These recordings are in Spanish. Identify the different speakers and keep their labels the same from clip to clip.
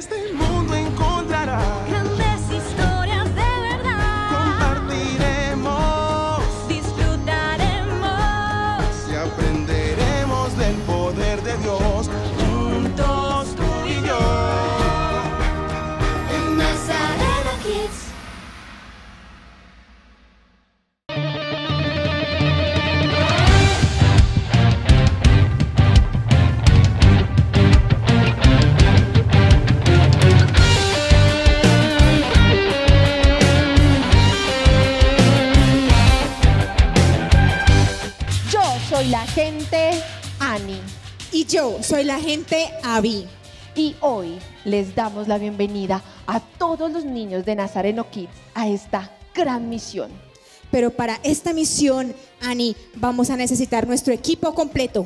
Speaker 1: este mundo encontrarás
Speaker 2: grandes historias de verdad.
Speaker 1: Compartiremos,
Speaker 2: Disfrutaremos
Speaker 1: y aprenderemos del poder de Dios, juntos tú y yo.
Speaker 2: en Nazareno Kids.
Speaker 3: Yo soy la agente Ani
Speaker 4: Y yo soy la agente Abby.
Speaker 3: y hoy les damos la bienvenida a todos los niños de Nazareno Kids a esta gran misión.
Speaker 4: Pero para esta misión, Ani, vamos a necesitar nuestro equipo completo.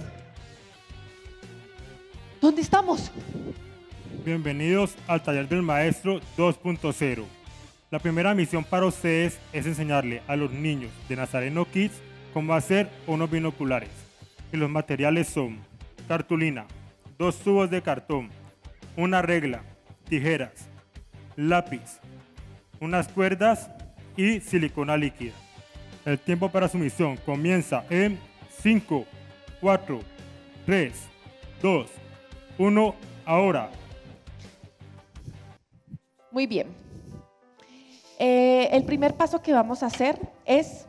Speaker 3: ¿Dónde estamos?
Speaker 5: Bienvenidos al Taller del Maestro 2.0. La primera misión para ustedes es enseñarle a los niños de Nazareno Kids cómo hacer unos binoculares. Y los materiales son cartulina, 2 tubos de cartón, una regla, tijeras, lápiz, unas cuerdas y silicona líquida. El tiempo para su misión comienza en 5, 4, 3, 2, 1, ahora.
Speaker 3: Muy bien. El primer paso que vamos a hacer es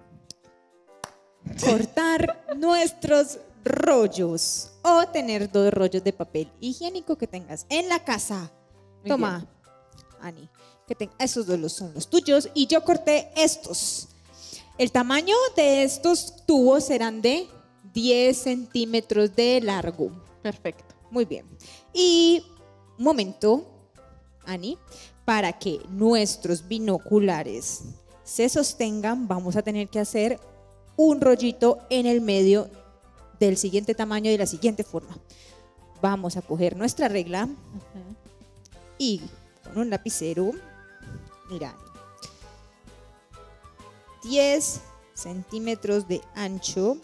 Speaker 4: Cortar nuestros rollos o tener 2 rollos de papel higiénico que tengas en la casa.
Speaker 3: Muy
Speaker 4: Toma,
Speaker 3: bien.
Speaker 4: Ani, esos 2 son los tuyos y yo corté estos. El tamaño de estos tubos serán de 10 centímetros de largo.
Speaker 3: perfecto.
Speaker 4: Muy bien. Y un momento, Ani, para que nuestros binoculares se sostengan, vamos a tener que hacer un rollito en el medio del siguiente tamaño y de la siguiente forma. Vamos a coger nuestra regla y con un lapicero, mira, Ani, 10 centímetros de ancho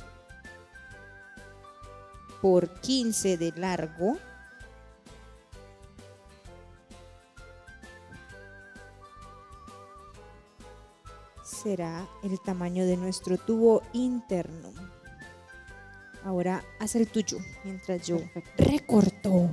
Speaker 4: por 15 de largo. Será el tamaño de nuestro tubo interno. Ahora haz el tuyo mientras yo
Speaker 3: Perfecto.
Speaker 4: recorto.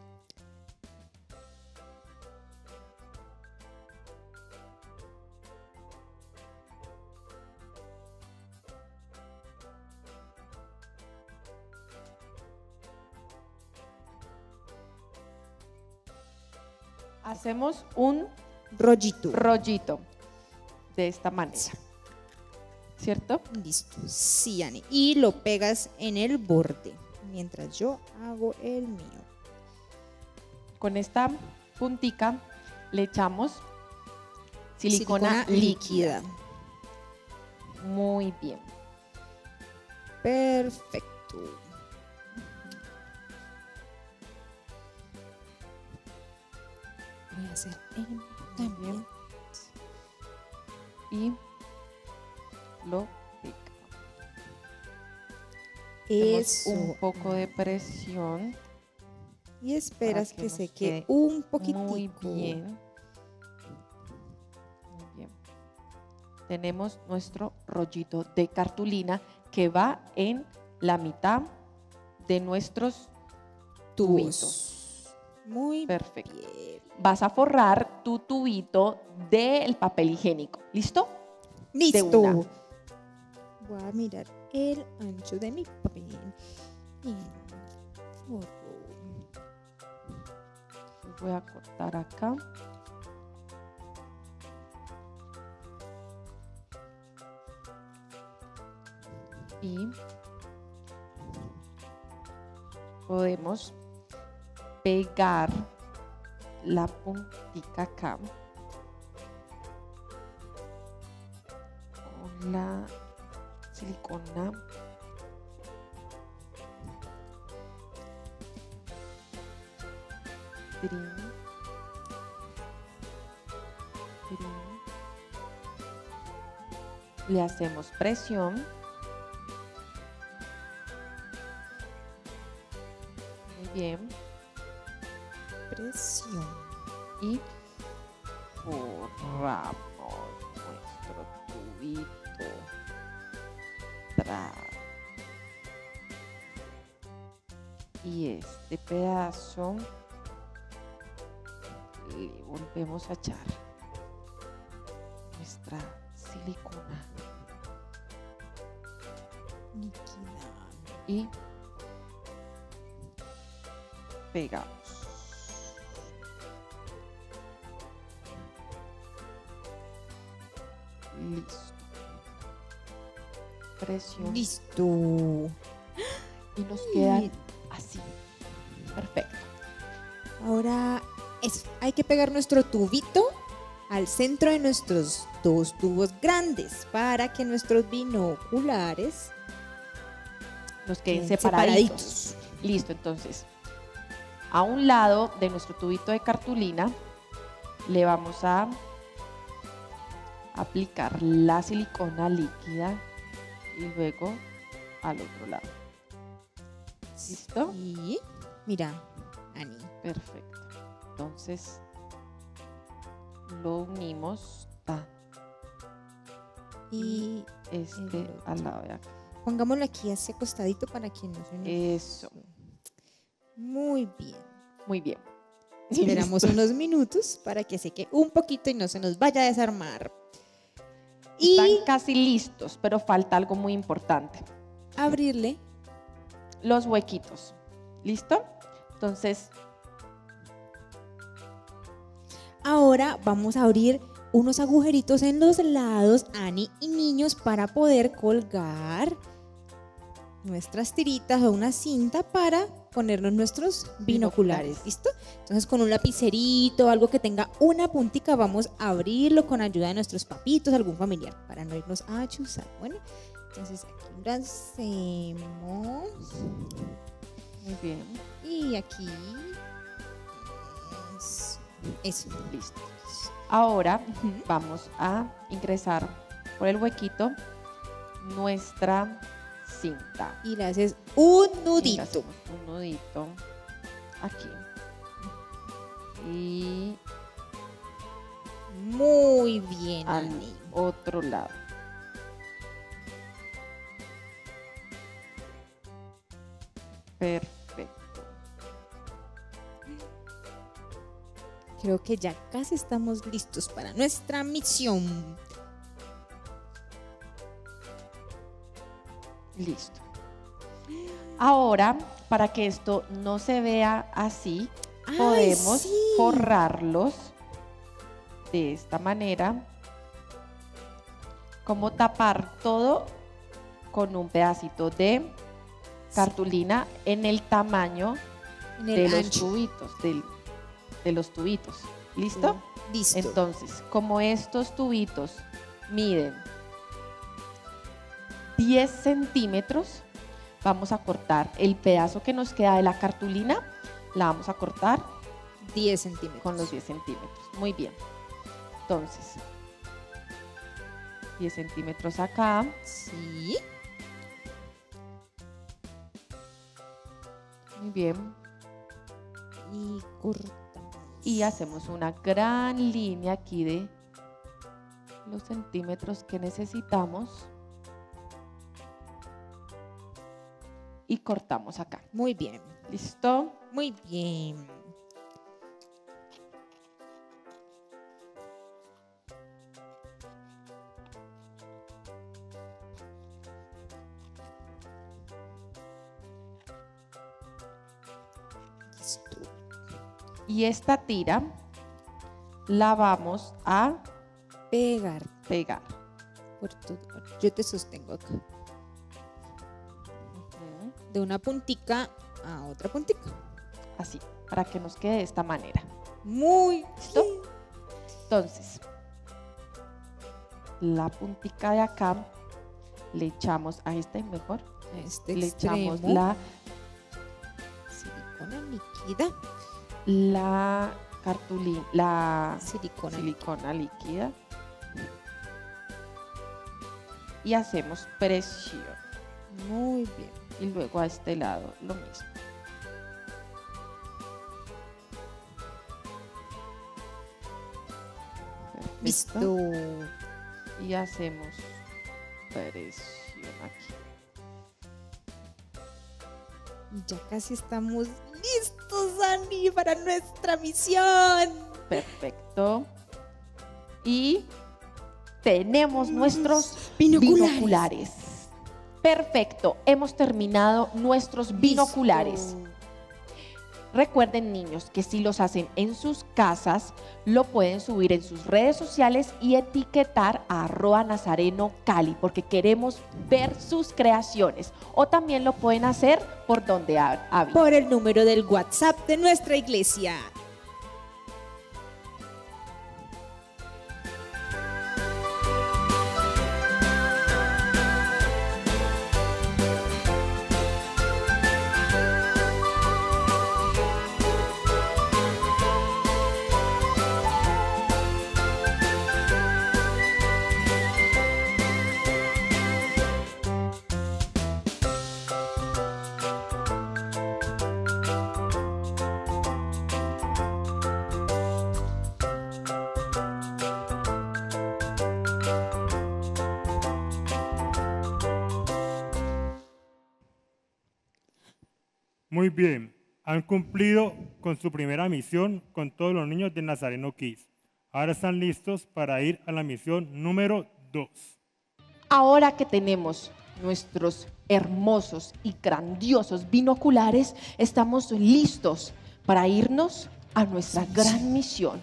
Speaker 3: Hacemos un
Speaker 4: Rollito.
Speaker 3: rollito de esta manera, ¿cierto?
Speaker 4: Listo. Sí, Ani. Y lo pegas en el borde mientras yo hago el mío.
Speaker 3: Con esta puntica le echamos silicona líquida. Muy bien.
Speaker 4: Perfecto. Voy a hacer el mío también.
Speaker 3: Y lo picamos. Hacemos
Speaker 4: Eso.
Speaker 3: un poco de presión.
Speaker 4: Y esperas
Speaker 3: para que
Speaker 4: que
Speaker 3: nos
Speaker 4: se quede
Speaker 3: quede
Speaker 4: un poquitico.
Speaker 3: Muy bien. Muy bien. Tenemos nuestro rollito de cartulina que va en la mitad de nuestros tubitos.
Speaker 4: Muy
Speaker 3: Perfecto.
Speaker 4: bien.
Speaker 3: Vas a forrar tu tubito del papel higiénico. ¿Listo?
Speaker 4: Listo.
Speaker 3: una.
Speaker 4: Voy a mirar el ancho de mi papel. Y forro.
Speaker 3: Voy a cortar acá. Y podemos pegar la puntica acá con la silicona. Trin. Trin. Le hacemos presión. Muy bien.
Speaker 4: Presión.
Speaker 3: y forramos nuestro tubito. Tra. Y este pedazo le volvemos a echar nuestra silicona
Speaker 4: Líquida.
Speaker 3: y pegamos. Listo. Presión.
Speaker 4: Listo.
Speaker 3: Y nos quedan así. Perfecto.
Speaker 4: Ahora hay que pegar nuestro tubito al centro de nuestros dos tubos grandes para que nuestros binoculares
Speaker 3: Nos queden
Speaker 4: queden
Speaker 3: separaditos. Listo, entonces. A un lado de nuestro tubito de cartulina le vamos a aplicar la silicona líquida y luego al otro lado. ¿Listo?
Speaker 4: Y mira, Ani,
Speaker 3: Perfecto. Entonces lo unimos
Speaker 4: y
Speaker 3: este
Speaker 4: el otro.
Speaker 3: al lado de acá.
Speaker 4: pongámoslo aquí hacia costadito para que no se nos...
Speaker 3: Eso.
Speaker 4: Muy bien.
Speaker 3: Muy bien.
Speaker 4: Esperamos
Speaker 3: Listo.
Speaker 4: unos minutos para que seque un poquito y no se nos vaya a desarmar.
Speaker 3: Están
Speaker 4: Y
Speaker 3: casi listos, pero falta algo muy importante.
Speaker 4: abrirle.
Speaker 3: Los huequitos. ¿Listo? Entonces,
Speaker 4: Ahora vamos a abrir unos agujeritos en los lados, Ani y niños, para poder colgar nuestras tiritas o una cinta para ponernos nuestros binoculares. ¿Listo? Entonces con un lapicerito, algo que tenga una puntica, vamos a abrirlo con ayuda de nuestros papitos, algún familiar, para no irnos a chuzar. Bueno, entonces aquí lo hacemos.
Speaker 3: muy bien.
Speaker 4: Y aquí. Eso.
Speaker 3: Listo. Ahora
Speaker 4: Ujú.
Speaker 3: vamos a ingresar por el huequito nuestra cinta.
Speaker 4: Y le haces un
Speaker 3: Y le
Speaker 4: nudito.
Speaker 3: hacemos un nudito aquí. Y
Speaker 4: Muy bien,
Speaker 3: al
Speaker 4: Ani.
Speaker 3: otro lado. Perfecto.
Speaker 4: Creo que ya casi estamos listos para nuestra misión.
Speaker 3: Listo. Ahora, para que esto no se vea así,
Speaker 4: ¡Ay,
Speaker 3: podemos
Speaker 4: sí!
Speaker 3: forrarlos de esta manera, como tapar todo con un pedacito de cartulina en el tamaño
Speaker 4: En
Speaker 3: de
Speaker 4: el
Speaker 3: los
Speaker 4: ancho.
Speaker 3: tubitos, de los tubitos. ¿Listo?
Speaker 4: Listo.
Speaker 3: Entonces, como estos tubitos miden 10 centímetros, vamos a cortar el pedazo que nos queda de la cartulina, la vamos a cortar
Speaker 4: 10 centímetros.
Speaker 3: con los 10 centímetros. Muy bien. Entonces, 10 centímetros acá.
Speaker 4: Sí.
Speaker 3: Muy bien.
Speaker 4: Y cortamos.
Speaker 3: Y hacemos una gran línea aquí de los centímetros que necesitamos. Y cortamos acá.
Speaker 4: Muy bien.
Speaker 3: ¿Listo?
Speaker 4: Muy bien. Listo.
Speaker 3: Y esta tira la vamos a
Speaker 4: Pegar
Speaker 3: pegar.
Speaker 4: por todo. Yo te sostengo acá.
Speaker 3: Ujú.
Speaker 4: De una puntica a otra puntica.
Speaker 3: Así, para que nos quede de esta manera.
Speaker 4: Muy
Speaker 3: ¿Listo?
Speaker 4: bien.
Speaker 3: Entonces, la puntica de acá le echamos a esta mejor.
Speaker 4: A este
Speaker 3: Le
Speaker 4: extremo,
Speaker 3: echamos la
Speaker 4: silicona líquida.
Speaker 3: cartulina, la
Speaker 4: Silicona.
Speaker 3: silicona líquida y hacemos presión.
Speaker 4: Muy bien.
Speaker 3: Y luego a este lado lo mismo. Perfecto.
Speaker 4: Listo.
Speaker 3: Y hacemos presión aquí.
Speaker 4: Ya casi estamos listos, Ani, para nuestra misión.
Speaker 3: Perfecto. Y tenemos nuestros
Speaker 4: Binoculares.
Speaker 3: binoculares. Perfecto. Hemos terminado nuestros binoculares.
Speaker 4: Listo.
Speaker 3: Recuerden, niños, que si los hacen en sus casas, lo pueden subir en sus redes sociales y etiquetar a @NazareNoCali, porque queremos ver sus creaciones. O también lo pueden hacer por donde Abby.
Speaker 4: Por el número del WhatsApp de nuestra iglesia.
Speaker 5: Muy bien, han cumplido con su primera misión con todos los niños de Nazareno Kids. Ahora están listos para ir a la misión número 2.
Speaker 3: Ahora que tenemos nuestros hermosos y grandiosos binoculares, estamos listos para irnos a nuestra gran misión.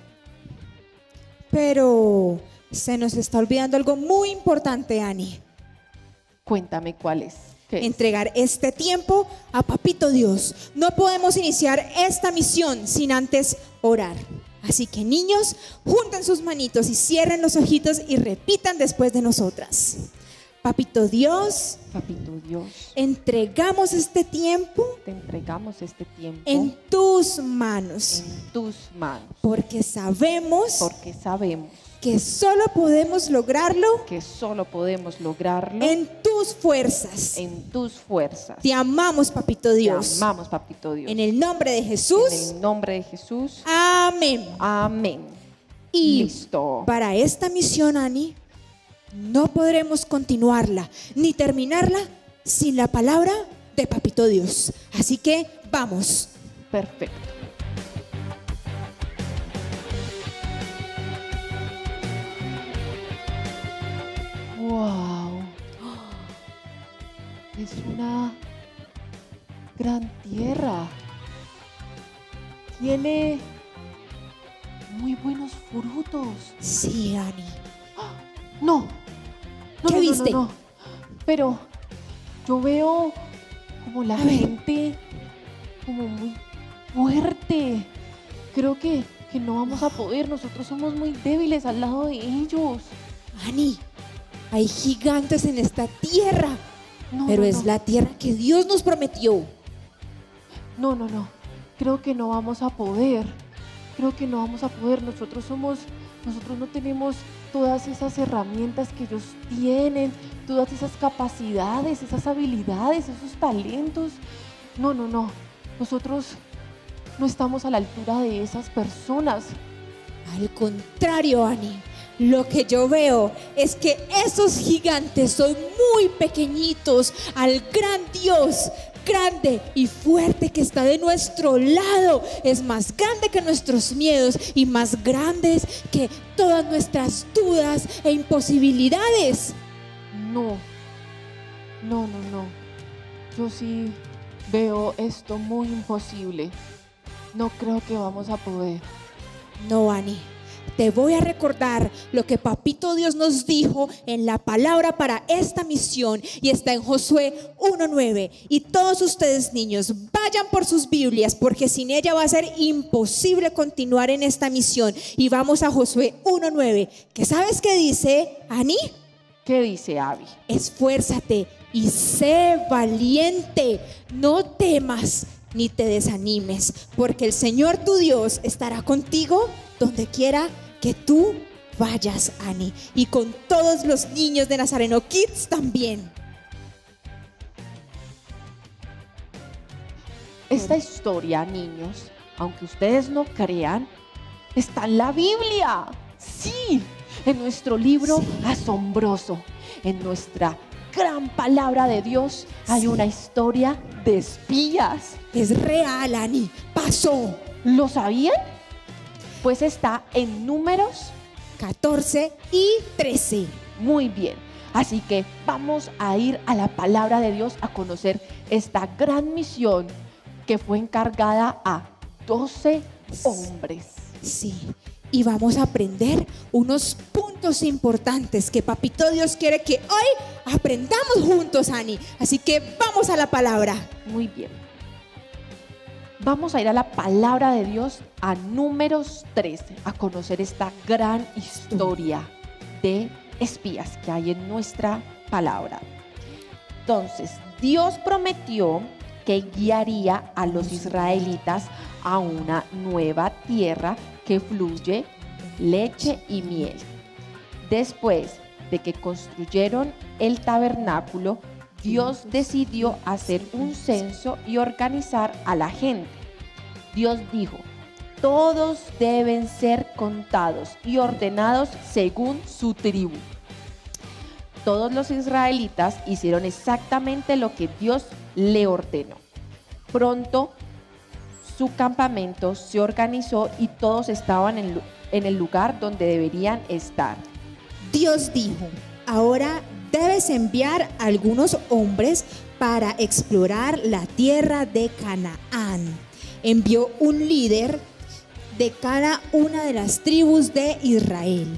Speaker 4: Pero se nos está olvidando algo muy importante, Ani.
Speaker 3: Cuéntame cuál es. ¿Qué es?
Speaker 4: Entregar este tiempo a Papito Dios. No podemos iniciar esta misión sin antes orar. Así que, niños, junten sus manitos y cierren los ojitos y repitan después de nosotras. Papito Dios,
Speaker 3: Papito Dios,
Speaker 4: entregamos este tiempo
Speaker 3: te entregamos este tiempo
Speaker 4: en tus manos,
Speaker 3: en tus manos,
Speaker 4: porque sabemos
Speaker 3: porque sabemos
Speaker 4: que solo podemos lograrlo
Speaker 3: que solo podemos lograrlo
Speaker 4: en tus fuerzas.
Speaker 3: en tus fuerzas.
Speaker 4: Te amamos, Papito
Speaker 3: Te
Speaker 4: Dios.
Speaker 3: amamos, Papito Dios.
Speaker 4: En el nombre de Jesús.
Speaker 3: En el nombre de Jesús.
Speaker 4: Amén.
Speaker 3: Amén.
Speaker 4: Y
Speaker 3: Listo.
Speaker 4: para esta misión, Ani, no podremos continuarla ni terminarla sin la palabra de Papito Dios. Así que vamos.
Speaker 3: Perfecto. Wow. Es una gran tierra. Tiene muy buenos frutos.
Speaker 4: Sí, Ani.
Speaker 3: No. No,
Speaker 4: ¿Qué
Speaker 3: no, no,
Speaker 4: viste?
Speaker 3: no, no. Pero yo veo como la
Speaker 4: A ver.
Speaker 3: gente como muy fuerte. Creo que no vamos a poder. Nosotros somos muy débiles al lado de ellos.
Speaker 4: Ani, hay gigantes en esta tierra,
Speaker 3: No,
Speaker 4: pero
Speaker 3: no,
Speaker 4: es
Speaker 3: no.
Speaker 4: la tierra que Dios nos prometió.
Speaker 3: No, no, no. Creo que no vamos a poder. Creo que no vamos a poder. Nosotros no tenemos todas esas herramientas que ellos tienen, todas esas capacidades, esas habilidades, esos talentos. No, no, no. Nosotros no estamos a la altura de esas personas.
Speaker 4: Al contrario, Ani, lo que yo veo es que esos gigantes son muy pequeñitos al gran Dios, grande y fuerte que está de nuestro lado. Es más grande que nuestros miedos y más grandes que todas nuestras dudas e imposibilidades.
Speaker 3: No, no, no, no. Yo sí veo esto muy imposible. No creo que vamos a poder.
Speaker 4: No, Ani. Te voy a recordar lo que Papito Dios nos dijo en la palabra para esta misión y está en Josué 1:9. Y todos ustedes, niños, vayan por sus Biblias porque sin ella va a ser imposible continuar en esta misión. Y vamos a Josué 1:9. ¿Qué sabes qué dice, Ani?
Speaker 3: ¿Qué dice Abby?
Speaker 4: Esfuérzate y sé valiente. No temas ni te desanimes, porque el Señor tu Dios estará contigo donde quiera que tú vayas, Ani, y con todos los niños de Nazareno Kids también.
Speaker 3: Esta historia, niños, aunque ustedes no crean, está en la Biblia. Sí, en nuestro libro asombroso, en nuestra gran palabra de Dios, hay una historia de espías.
Speaker 4: Es real, Ani. Pasó.
Speaker 3: ¿Lo sabían? Pues está en Números.
Speaker 4: 14 y 13.
Speaker 3: Muy bien. Así que vamos a ir a la palabra de Dios a conocer esta gran misión que fue encargada a 12 hombres.
Speaker 4: Sí. Y vamos a aprender unos puntos importantes que Papito Dios quiere que hoy aprendamos juntos, Ani. Así que vamos a la palabra.
Speaker 3: Muy bien. Vamos a ir a la palabra de Dios, a Números 13, a conocer esta gran historia de espías que hay en nuestra palabra. Entonces, Dios prometió que guiaría a los israelitas a una nueva tierra que fluye leche y miel. Después de que construyeron el tabernáculo, Dios decidió hacer un censo y organizar a la gente. Dios dijo: todos deben ser contados y ordenados según su tribu. Todos los israelitas hicieron exactamente lo que Dios le ordenó. Pronto su campamento se organizó y todos estaban en el lugar donde deberían estar.
Speaker 4: Dios dijo: ahora debes enviar a algunos hombres para explorar la tierra de Canaán. Envió un líder de cada una de las tribus de Israel.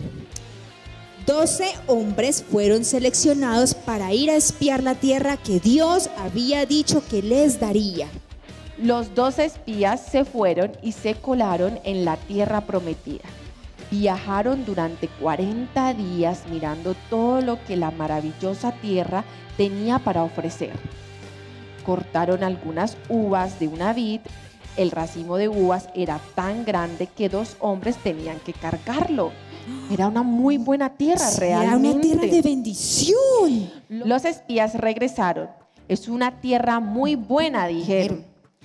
Speaker 4: 12 hombres fueron seleccionados para ir a espiar la tierra que Dios había dicho que les daría.
Speaker 3: Los 12 espías se fueron y se colaron en la tierra prometida. Viajaron durante 40 días mirando todo lo que la maravillosa tierra tenía para ofrecer. Cortaron algunas uvas de una vid. El racimo de uvas era tan grande que 2 hombres tenían que cargarlo. Era una muy buena tierra, realmente.
Speaker 4: Era una tierra de bendición.
Speaker 3: Los espías regresaron. Es una tierra muy buena, dijeron.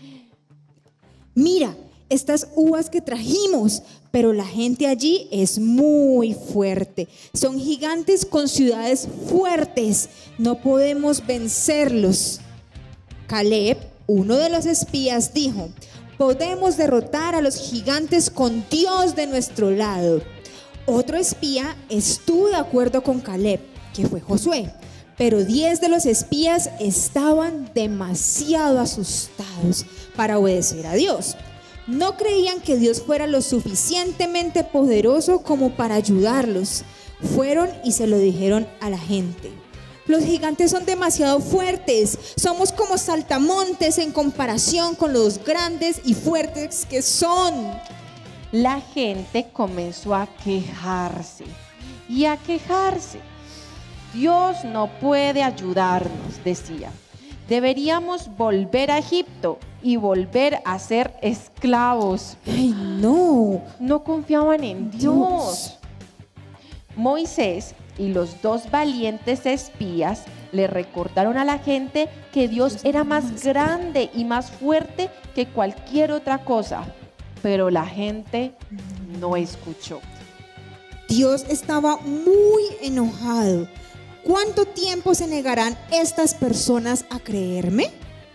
Speaker 4: Mira, estas uvas que trajimos, pero la gente allí es muy fuerte. Son gigantes con ciudades fuertes. No podemos vencerlos. Caleb, uno de los espías, dijo: podemos derrotar a los gigantes con Dios de nuestro lado. Otro espía estuvo de acuerdo con Caleb, que fue Josué, pero 10 de los espías estaban demasiado asustados para obedecer a Dios. No creían que Dios fuera lo suficientemente poderoso como para ayudarlos. Fueron y se lo dijeron a la gente: los gigantes son demasiado fuertes, somos como saltamontes en comparación con los grandes y fuertes que son.
Speaker 3: La gente comenzó a quejarse y a quejarse. Dios no puede ayudarnos, decía. Deberíamos volver a Egipto y volver a ser esclavos.
Speaker 4: ¡Ay, no!
Speaker 3: No confiaban en Dios. Moisés y los 2 valientes espías le recordaron a la gente que Dios era más grande y más fuerte que cualquier otra cosa. Pero la gente no escuchó.
Speaker 4: Dios estaba muy enojado. ¿Cuánto tiempo se negarán estas personas a creerme?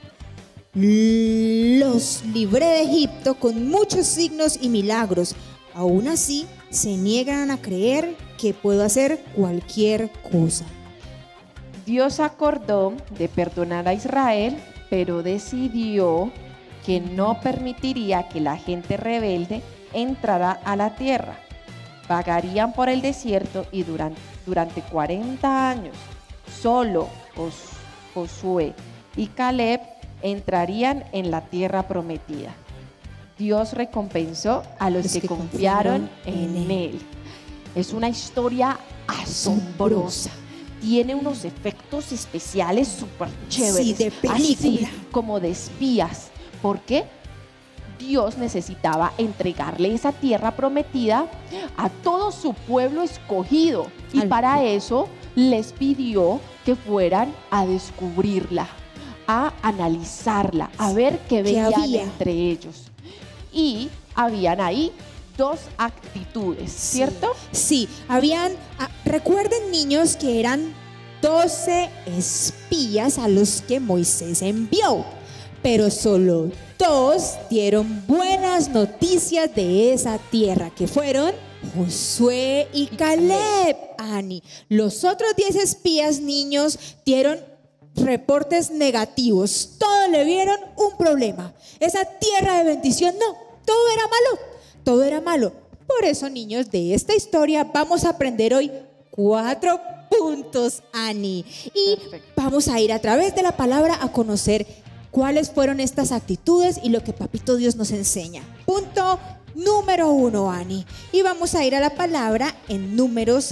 Speaker 4: Los libré de Egipto con muchos signos y milagros. Aún así, se niegan a creer que puedo hacer cualquier cosa.
Speaker 3: Dios acordó de perdonar a Israel, pero decidió que no permitiría que la gente rebelde entrara a la tierra. Vagarían por el desierto y durante 40 años, solo Josué y Caleb entrarían en la tierra prometida. Dios recompensó a los que confiaron en Él. Es una historia asombrosa. Tiene unos efectos especiales súper chéveres.
Speaker 4: Sí, de película.
Speaker 3: Así como de espías. ¿Por qué? Dios necesitaba entregarle esa tierra prometida a todo su pueblo escogido. Y para eso les pidió que fueran a descubrirla, a analizarla, a ver qué veían entre ellos. Y habían ahí 2 actitudes, ¿cierto?
Speaker 4: Sí, recuerden niños que eran 12 espías a los que Moisés envió, pero solo 2 dieron buenas noticias de esa tierra, que fueron Josué y Caleb, Ani. Los otros 10 espías, niños, dieron reportes negativos. Todos le vieron un problema. Esa tierra de bendición, no, todo era malo, todo era malo. Por eso, niños, de esta historia vamos a aprender hoy 4 puntos, Ani. Y vamos a ir a través de la palabra a conocer cuáles fueron estas actitudes y lo que Papito Dios nos enseña. Punto número 1, Ani. Y vamos a ir a la palabra en Números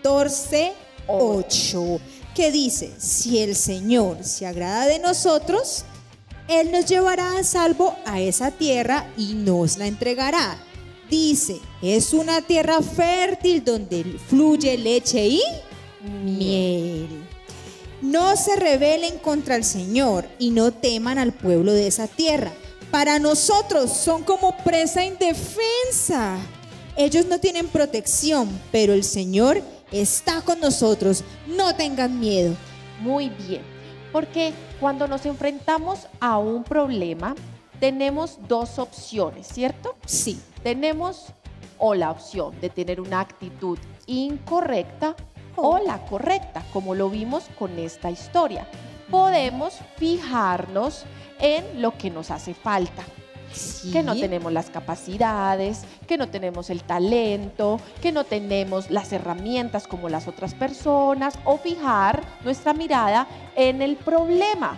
Speaker 4: 14:8, que dice: si el Señor se agrada de nosotros, Él nos llevará a salvo a esa tierra y nos la entregará. Dice, es una tierra fértil donde fluye leche y miel. No se rebelen contra el Señor y no teman al pueblo de esa tierra. Para nosotros son como presa indefensa. Ellos no tienen protección, pero el Señor está con nosotros. No tengan miedo.
Speaker 3: Muy bien, porque cuando nos enfrentamos a un problema, tenemos 2 opciones, ¿cierto?
Speaker 4: Sí.
Speaker 3: Tenemos o la opción de tener una actitud incorrecta o la correcta, como lo vimos con esta historia. Podemos fijarnos en lo que nos hace falta.
Speaker 4: Sí.
Speaker 3: Que no tenemos las capacidades, que no tenemos el talento, que no tenemos las herramientas como las otras personas, o fijar nuestra mirada en el problema.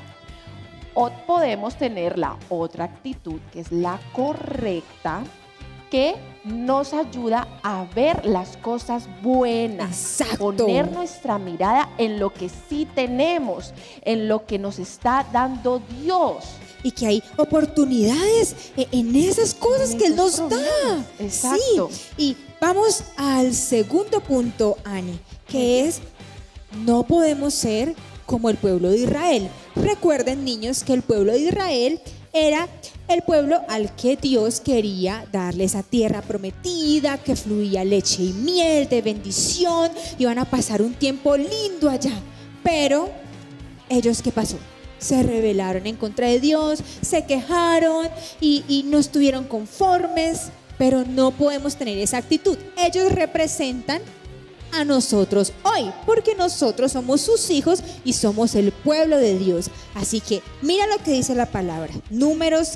Speaker 3: O podemos tener la otra actitud, que es la correcta, que nos ayuda a ver las cosas buenas.
Speaker 4: Exacto.
Speaker 3: Poner nuestra mirada en lo que sí tenemos, en lo que nos está dando Dios.
Speaker 4: Y que hay oportunidades en esas cosas que Él nos da.
Speaker 3: Exacto.
Speaker 4: Sí. Y vamos al segundo punto, Ani, que es: no podemos ser como el pueblo de Israel. Recuerden, niños, que el pueblo de Israel era el pueblo al que Dios quería darle esa tierra prometida, que fluía leche y miel de bendición. Iban a pasar un tiempo lindo allá. Pero ellos, ¿qué pasó? Se rebelaron en contra de Dios, se quejaron y no estuvieron conformes. Pero no podemos tener esa actitud. Ellos representan a nosotros hoy, porque nosotros somos sus hijos y somos el pueblo de Dios. Así que mira lo que dice la palabra, Números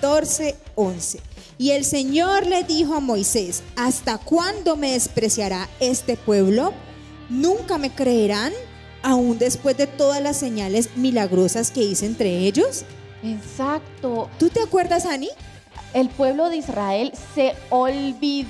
Speaker 4: 14:11. Y el Señor le dijo a Moisés: ¿hasta cuándo me despreciará este pueblo? ¿Nunca me creerán, aún después de todas las señales milagrosas que hice entre ellos?
Speaker 3: Exacto.
Speaker 4: ¿Tú te acuerdas, Ani?
Speaker 3: El pueblo de Israel se olvidó,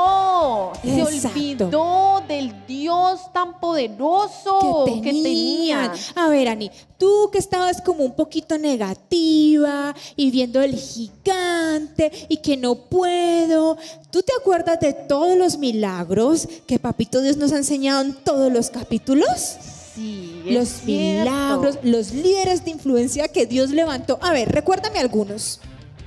Speaker 3: se
Speaker 4: Exacto.
Speaker 3: olvidó del Dios tan poderoso que tenían.
Speaker 4: A ver, Ani, tú que estabas como un poquito negativa y viendo el gigante y que no puedo, ¿tú te acuerdas de todos los milagros que Papito Dios nos ha enseñado en todos los capítulos?
Speaker 3: Sí,
Speaker 4: Los milagros, los líderes de influencia que Dios levantó. A ver, recuérdame algunos.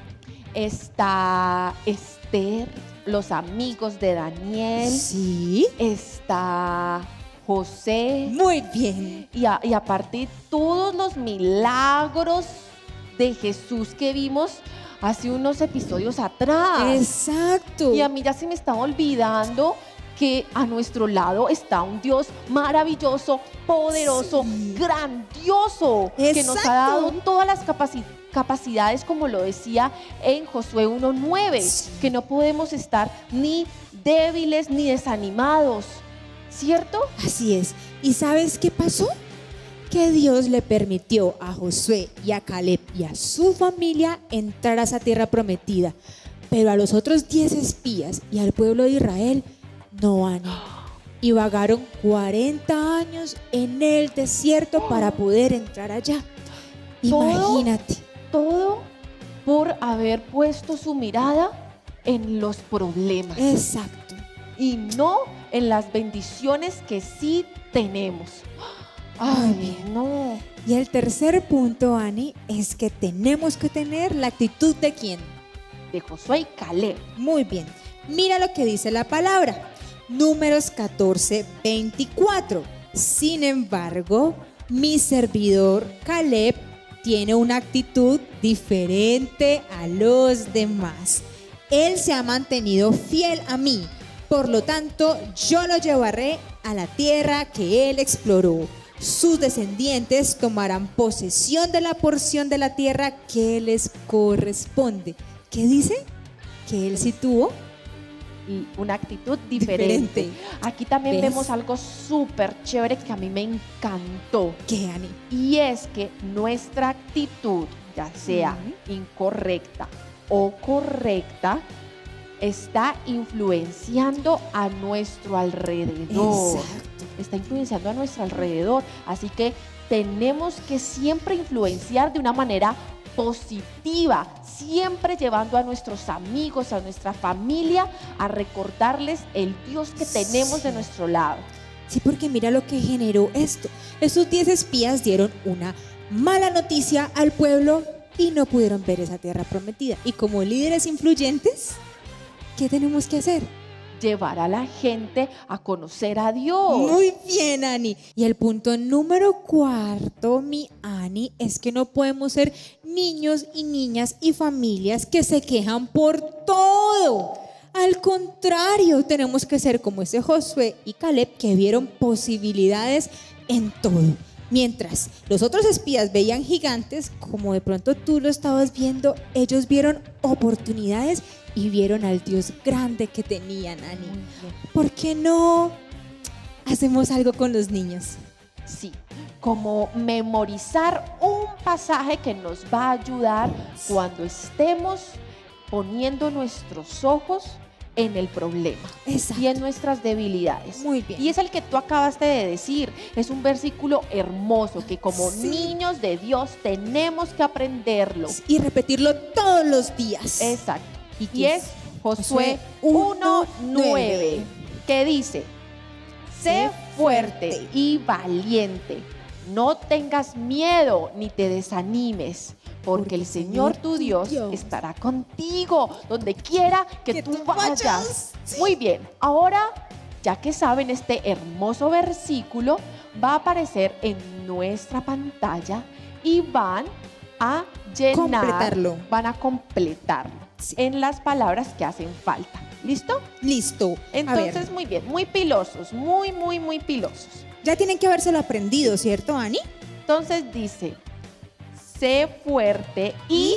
Speaker 3: Está Esther, los amigos de Daniel.
Speaker 4: Sí.
Speaker 3: Está José.
Speaker 4: Muy bien.
Speaker 3: Y aparte todos los milagros de Jesús que vimos hace unos episodios atrás.
Speaker 4: Exacto.
Speaker 3: Y a mí ya se me estaba olvidando que a nuestro lado está un Dios maravilloso, poderoso,
Speaker 4: Sí.
Speaker 3: grandioso, que nos ha dado todas las capacidades, como lo decía en Josué 1:9,
Speaker 4: Sí.
Speaker 3: que no podemos estar ni débiles ni desanimados, ¿cierto?
Speaker 4: Así es. ¿Y sabes qué pasó? Que Dios le permitió a Josué y a Caleb y a su familia entrar a esa tierra prometida. Pero a los otros 10 espías y al pueblo de Israel no van. Y vagaron 40 años en el desierto para poder entrar allá. Imagínate.
Speaker 3: Todo por haber puesto su mirada en los problemas
Speaker 4: Exacto.
Speaker 3: y no en las bendiciones que sí tenemos. Ay, no.
Speaker 4: Y el tercer punto, Ani, es que tenemos que tener la actitud de ¿quién?
Speaker 3: De Josué y Caleb.
Speaker 4: Muy bien. Mira lo que dice la palabra. Números 14, 24. Sin embargo, mi servidor Caleb tiene una actitud diferente a los demás. Él se ha mantenido fiel a mí. Por lo tanto, yo lo llevaré a la tierra que él exploró. Sus descendientes tomarán posesión de la porción de la tierra que les corresponde. ¿Qué dice? Que él sí tuvo
Speaker 3: Y una actitud diferente. Aquí también
Speaker 4: ¿Ves?
Speaker 3: vemos algo súper chévere que a mí me encantó.
Speaker 4: ¿Qué, Ani?
Speaker 3: Y es que nuestra actitud, ya sea incorrecta o correcta, está influenciando a nuestro alrededor.
Speaker 4: Exacto.
Speaker 3: Está influenciando a nuestro alrededor. Así que tenemos que siempre influenciar de una manera positiva, siempre llevando a nuestros amigos, a nuestra familia, a recordarles el Dios que tenemos de nuestro lado.
Speaker 4: Sí, porque mira lo que generó esto. Esos 10 espías dieron una mala noticia al pueblo y no pudieron ver esa tierra prometida. Y como líderes influyentes, ¿qué tenemos que hacer?
Speaker 3: Llevar a la gente a conocer a Dios.
Speaker 4: Muy bien, Ani. Y el punto número 4, mi Ani, es que no podemos ser niños y niñas y familias que se quejan por todo. Al contrario, tenemos que ser como ese Josué y Caleb que vieron posibilidades en todo. Mientras los otros espías veían gigantes, como de pronto tú lo estabas viendo, ellos vieron oportunidades y vieron al Dios grande que tenían, Ani.
Speaker 3: Muy bien.
Speaker 4: ¿Por qué no hacemos algo con los niños?
Speaker 3: Sí, como memorizar un pasaje que nos va a ayudar cuando estemos poniendo nuestros ojos en el problema
Speaker 4: Exacto.
Speaker 3: y en nuestras debilidades.
Speaker 4: Muy bien.
Speaker 3: Y es el que tú acabaste de decir. Es un versículo hermoso que como
Speaker 4: Sí.
Speaker 3: niños de Dios tenemos que aprenderlo.
Speaker 4: Y repetirlo todos los días.
Speaker 3: Exacto.
Speaker 4: ¿Y
Speaker 3: Y
Speaker 4: qué
Speaker 3: es
Speaker 4: es?
Speaker 3: Josué
Speaker 4: Josué 1:9,
Speaker 3: 1:9, que dice: sé
Speaker 4: Sé
Speaker 3: fuerte
Speaker 4: fuerte
Speaker 3: y valiente, no tengas miedo ni te desanimes, porque el Señor tu Dios estará contigo donde quiera que tú vayas.
Speaker 4: Sí.
Speaker 3: Muy bien, ahora ya que saben este hermoso versículo, va a aparecer en nuestra pantalla y van a llenar,
Speaker 4: Completarlo.
Speaker 3: van a completarlo
Speaker 4: Sí.
Speaker 3: en las palabras que hacen falta. ¿Listo?
Speaker 4: Listo. A
Speaker 3: Entonces,
Speaker 4: ver,
Speaker 3: muy bien, muy pilosos, muy pilosos.
Speaker 4: ya tienen que habérselo aprendido, ¿cierto, Ani?
Speaker 3: Entonces dice, sé fuerte y...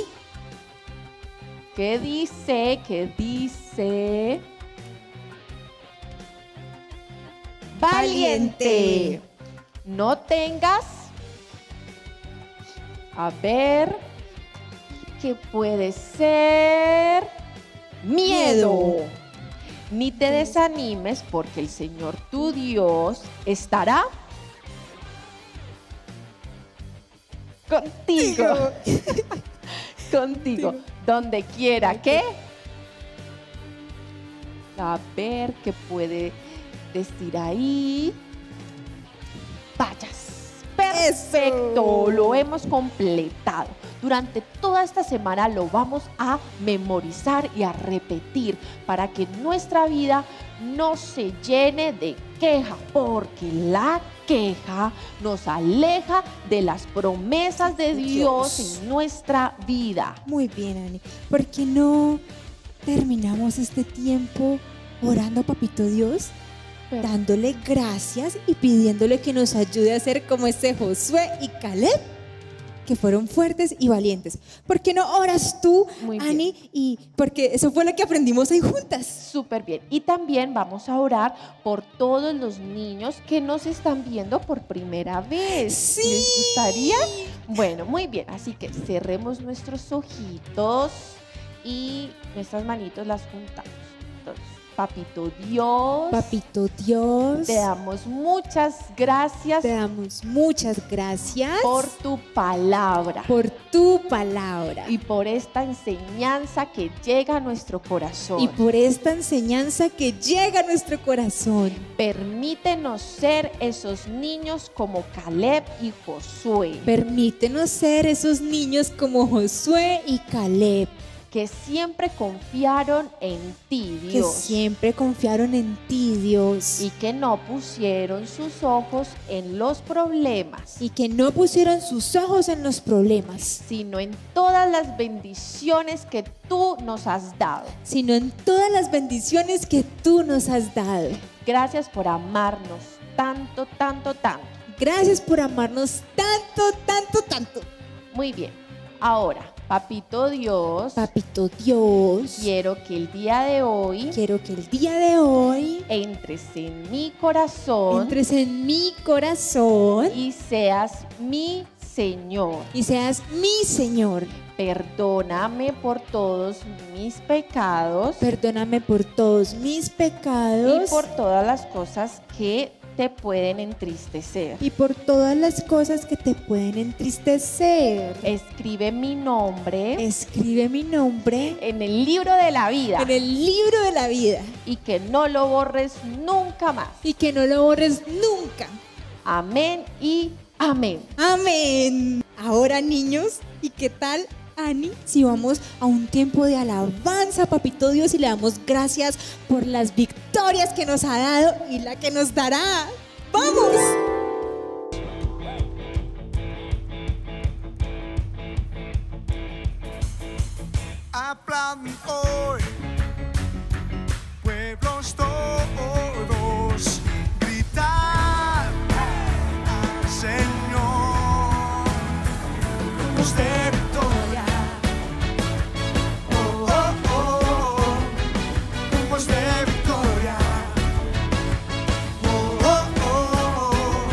Speaker 3: ¿Qué dice? ¿Qué dice? Valiente. No tengas... A ver... ¿Qué puede ser? Miedo. Ni te desanimes porque el Señor tu Dios estará contigo. Contigo. Donde quiera que. A ver qué puede decir ahí. Vayas. Perfecto.
Speaker 4: Eso.
Speaker 3: Lo hemos completado. Durante toda esta semana lo vamos a memorizar y a repetir para que nuestra vida no se llene de queja, porque la queja nos aleja de las promesas de Dios en nuestra vida.
Speaker 4: Muy bien, Ani. ¿Por qué no terminamos este tiempo orando a Papito Dios? Dándole gracias y pidiéndole que nos ayude a ser como este Josué y Caleb, que fueron fuertes y valientes. ¿Por qué no oras tú,
Speaker 3: Muy bien.
Speaker 4: Ani? Y porque eso fue lo que aprendimos ahí juntas.
Speaker 3: Súper bien. Y también vamos a orar por todos los niños que nos están viendo por primera vez.
Speaker 4: Sí.
Speaker 3: ¿Les gustaría? Bueno, muy bien. Así que cerremos nuestros ojitos y nuestras manitos las juntamos. Entonces, Papito Dios,
Speaker 4: Papito Dios,
Speaker 3: te damos muchas gracias
Speaker 4: te damos muchas gracias
Speaker 3: por tu palabra
Speaker 4: por tu palabra
Speaker 3: y por esta enseñanza que llega a nuestro corazón.
Speaker 4: y por esta enseñanza que llega a nuestro corazón.
Speaker 3: Permítenos ser esos niños como Caleb y Josué.
Speaker 4: Permítenos ser esos niños como Josué y Caleb.
Speaker 3: que siempre confiaron en ti,
Speaker 4: que
Speaker 3: Dios,
Speaker 4: siempre confiaron en ti, Dios,
Speaker 3: y que no pusieron sus ojos en los problemas,
Speaker 4: y que no pusieron sus ojos en los problemas,
Speaker 3: sino en todas las bendiciones que tú nos has dado.
Speaker 4: sino en todas las bendiciones que tú nos has dado.
Speaker 3: Gracias por amarnos tanto, tanto, tanto.
Speaker 4: Gracias por amarnos tanto, tanto, tanto.
Speaker 3: Muy bien. Ahora, Papito Dios,
Speaker 4: Papito Dios,
Speaker 3: quiero que el día de hoy
Speaker 4: quiero que el día de hoy
Speaker 3: entres en mi corazón
Speaker 4: entres en mi corazón
Speaker 3: y seas mi Señor.
Speaker 4: y seas mi Señor.
Speaker 3: Perdóname por todos mis pecados
Speaker 4: Perdóname por todos mis
Speaker 3: y
Speaker 4: pecados
Speaker 3: por todas las cosas que te pueden entristecer.
Speaker 4: y por todas las cosas que te pueden entristecer.
Speaker 3: Escribe mi nombre
Speaker 4: Escribe mi nombre
Speaker 3: en el libro de la vida
Speaker 4: en el libro de la vida
Speaker 3: y que no lo borres nunca más.
Speaker 4: y que no lo borres nunca.
Speaker 3: Amén y amén.
Speaker 4: Amén. Ahora, niños, ¿y qué tal, Ani, si vamos a un tiempo de alabanza, Papito Dios, y le damos gracias por las victorias que nos ha dado y la que nos dará? ¡Vamos!
Speaker 1: Aplauden hoy, pueblos todos, gritar al Señor, voz de victoria. Oh, oh, oh, con voz de victoria. Oh, oh, oh,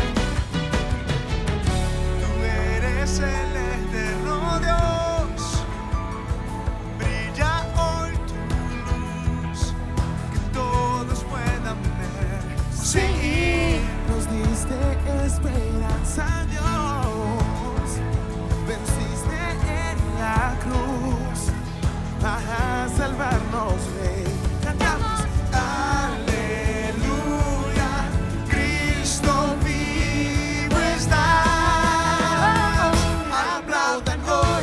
Speaker 1: tú eres el eterno Dios. Brilla hoy tu luz, que todos puedan ver. Sí, nos diste esperanza, Dios. Venciste en la cruz para salvarnos, Rey. Cantamos, aleluya, Cristo vivo está. Aplaudan hoy,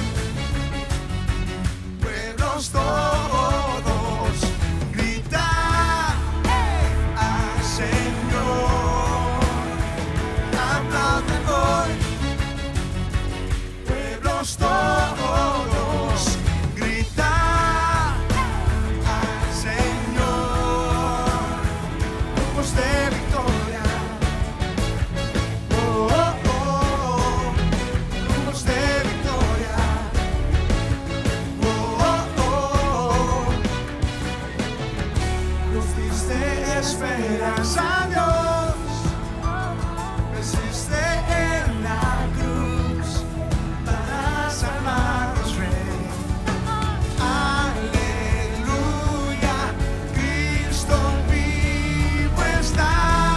Speaker 1: pueblos todos, gritar al Señor. Aplaudan hoy, pueblos todos, gritar al Señor, con voz de victoria. Oh, oh, oh, con voz de victoria. Oh, oh, oh, nos diste esperanza, Dios. Venciste en la cruz para salvarnos, Rey. Aleluya, Cristo vivo está.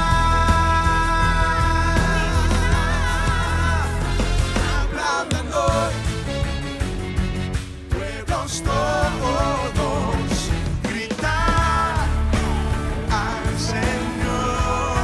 Speaker 1: Aplaudan hoy, pueblos todos, gritar al Señor.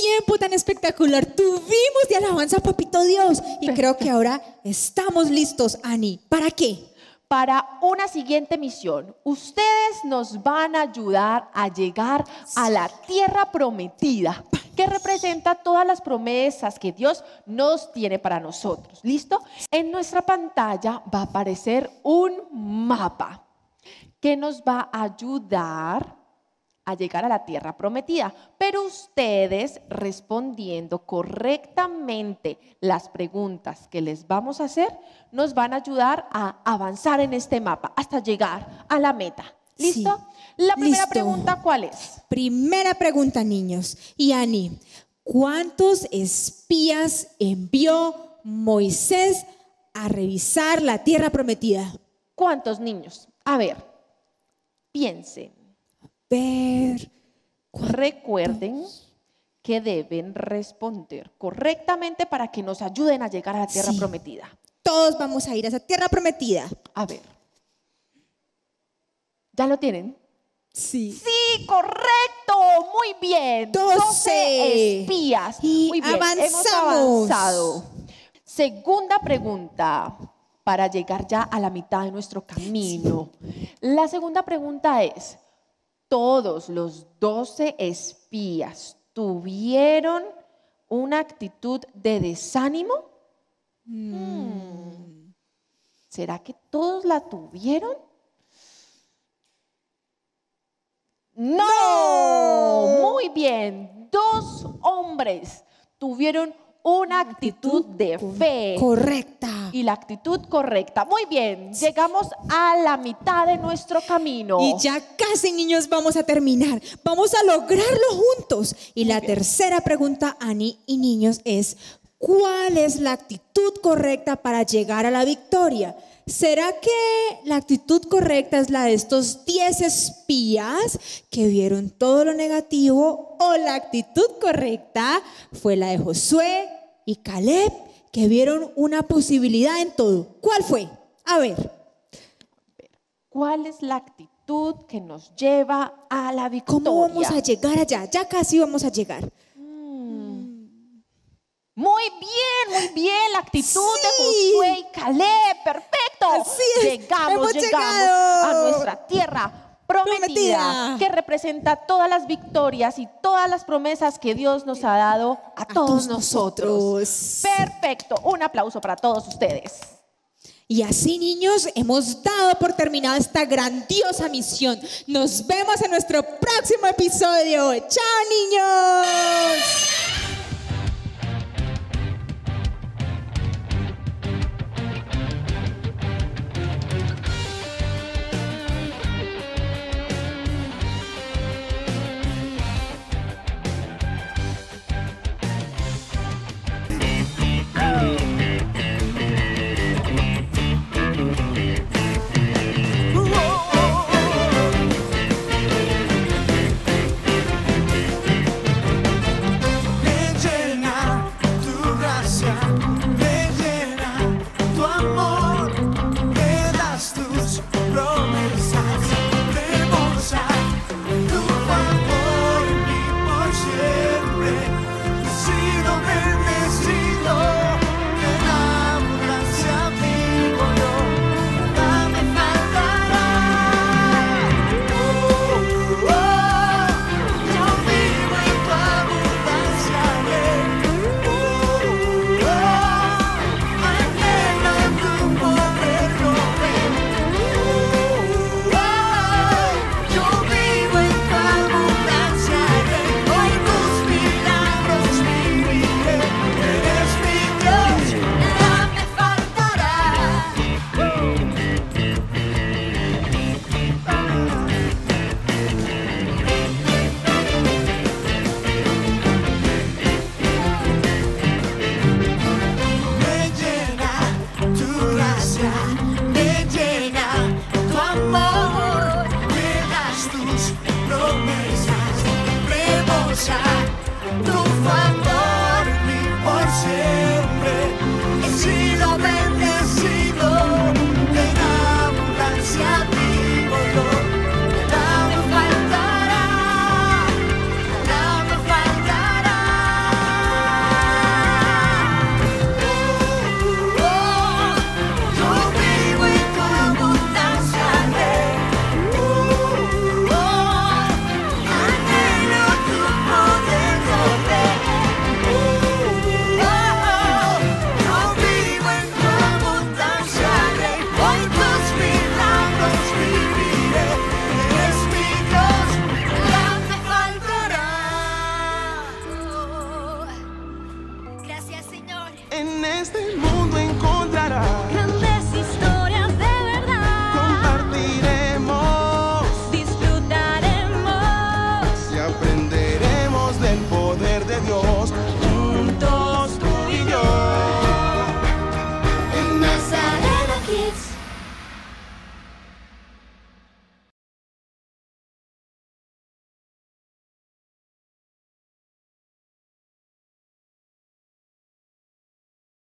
Speaker 4: tiempo tan espectacular tuvimos de alabanza a Papito Dios. Y creo que ahora estamos listos, Ani. ¿Para qué?
Speaker 3: Para una siguiente misión. Ustedes nos van a ayudar a llegar a la tierra prometida, que representa todas las promesas que Dios nos tiene para nosotros. ¿Listo? En nuestra pantalla va a aparecer un mapa que nos va a ayudar a llegar a la tierra prometida, pero ustedes respondiendo correctamente las preguntas que les vamos a hacer nos van a ayudar a avanzar en este mapa hasta llegar a la meta. ¿Listo?
Speaker 4: Sí.
Speaker 3: La primera
Speaker 4: Listo.
Speaker 3: pregunta, ¿cuál es?
Speaker 4: Primera pregunta, niños. Y Ani, ¿cuántos espías envió Moisés a revisar la tierra prometida?
Speaker 3: ¿Cuántos niños? A ver, piensen.
Speaker 4: Ver.
Speaker 3: Recuerden que deben responder correctamente para que nos ayuden a llegar a la tierra
Speaker 4: Sí.
Speaker 3: prometida.
Speaker 4: Todos vamos a ir a esa tierra prometida.
Speaker 3: A ver. ¿Ya lo tienen?
Speaker 4: Sí.
Speaker 3: Sí, correcto. Muy bien.
Speaker 4: 12
Speaker 3: espías.
Speaker 4: Y
Speaker 3: Muy bien. Hemos
Speaker 4: avanzamos.
Speaker 3: avanzado. Segunda pregunta para llegar ya a la mitad de nuestro camino. La segunda pregunta es, ¿todos los 12 espías tuvieron una actitud de desánimo? ¿Será que todos la tuvieron? No, muy bien. 2 hombres tuvieron una actitud de fe.
Speaker 4: Correcta.
Speaker 3: Y la actitud correcta. Muy bien, llegamos a la mitad de nuestro camino.
Speaker 4: Y ya casi, niños, vamos a terminar. Vamos a lograrlo juntos. Y la tercera pregunta, Ani y niños, es ¿cuál es la actitud correcta para llegar a la victoria? ¿Será que la actitud correcta es la de estos 10 espías que vieron todo lo negativo? ¿O la actitud correcta fue la de Josué y Caleb que vieron una posibilidad en todo? ¿Cuál fue? A ver.
Speaker 3: ¿Cuál es la actitud que nos lleva a la victoria?
Speaker 4: ¿Cómo vamos a llegar allá? Ya casi vamos a llegar.
Speaker 3: Muy bien, la actitud de
Speaker 4: Sí.
Speaker 3: Josué y Caleb, perfecto.
Speaker 4: Así es,
Speaker 3: Llegamos
Speaker 4: hemos llegado
Speaker 3: a nuestra tierra prometida, que representa todas las victorias y todas las promesas que Dios nos ha dado a todos nosotros. Perfecto, un aplauso para todos ustedes.
Speaker 4: Y así, niños, hemos dado por terminada esta grandiosa misión. Nos vemos en nuestro próximo episodio. ¡Chao, niños!
Speaker 1: este mundo.